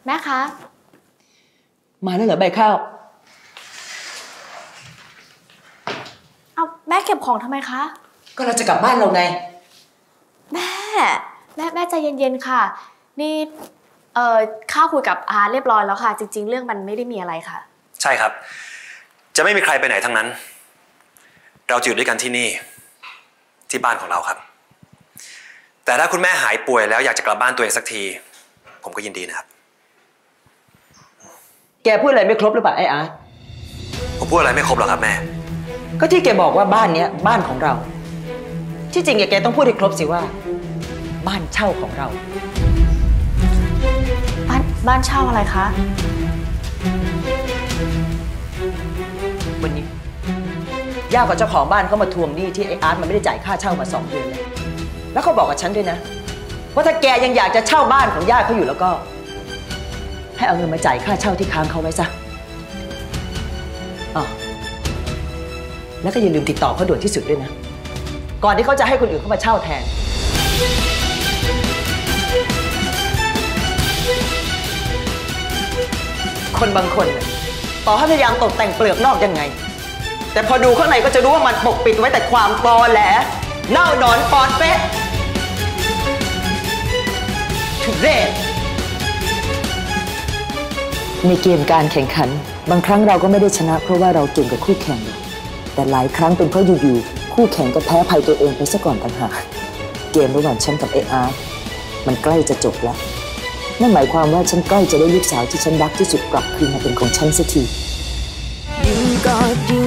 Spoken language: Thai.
แม่คะมาแล้วเหรอใบข้าวเอาแม่เก็บของทำไมคะก็เราจะกลับบ้านเราไงแม่ใจเย็นๆค่ะนี่ข้าคุยกับอาเรียบร้อยแล้วค่ะจริงๆเรื่องมันไม่ได้มีอะไรค่ะใช่ครับจะไม่มีใครไปไหนทั้งนั้นเราจะอยู่ด้วยกันที่นี่ที่บ้านของเราครับแต่ถ้าคุณแม่หายป่วยแล้วอยากจะกลับบ้านตัวเองสักทีผมก็ยินดีนะครับแกพูดอะไรไม่ครบหรือเปล่าไอ้อาร์ตผมพูดอะไรไม่ครบหรอกครับแม่ก็ที่แกบอกว่าบ้านเนี้ยบ้านของเราที่จริงแกต้องพูดให้ครบสิว่าบ้านเช่าของเราบ้านเช่าอะไรคะวันนี้ย่ากับเจ้าของบ้านเขามาทวงหนี้ที่ไอ้อาร์ตมันไม่ได้จ่ายค่าเช่ามา2 เดือนแล้วเขาบอกกับฉันด้วยนะว่าถ้าแกยังอยากจะเช่าบ้านของย่าเขาอยู่แล้วก็ให้เอาเงินมาจ่ายค่าเช่าที่ค้างเขาไว้ซะอ๋อแล้วก็อย่าลืมติดต่อเขาด่วนที่สุดด้วยนะก่อนที่เขาจะให้คนอื่นเข้ามาเช่าแทนคนบางคนต่อให้พยายามตกแต่งเปลือกนอกยังไงแต่พอดูข้างในก็จะรู้ว่ามันปกปิดไว้แต่ความตอแหลเน่าหนอนปอนเป๊ะทุเรศในเกมการแข่งขันบางครั้งเราก็ไม่ได้ชนะเพราะว่าเราเก่งกับคู่แข่งแต่หลายครั้งเป็นเพราะอยู่ๆคู่แข่งก็แพ้ภัยตัวเองไปซะก่อนต่างหากเกมระหว่างฉันกับไอ้อาร์ตมันใกล้จะจบแล้วนั่นหมายความว่าฉันใกล้จะได้ลูกสาวที่ฉันรักที่สุดกลับคืนมาเป็นของฉันสักที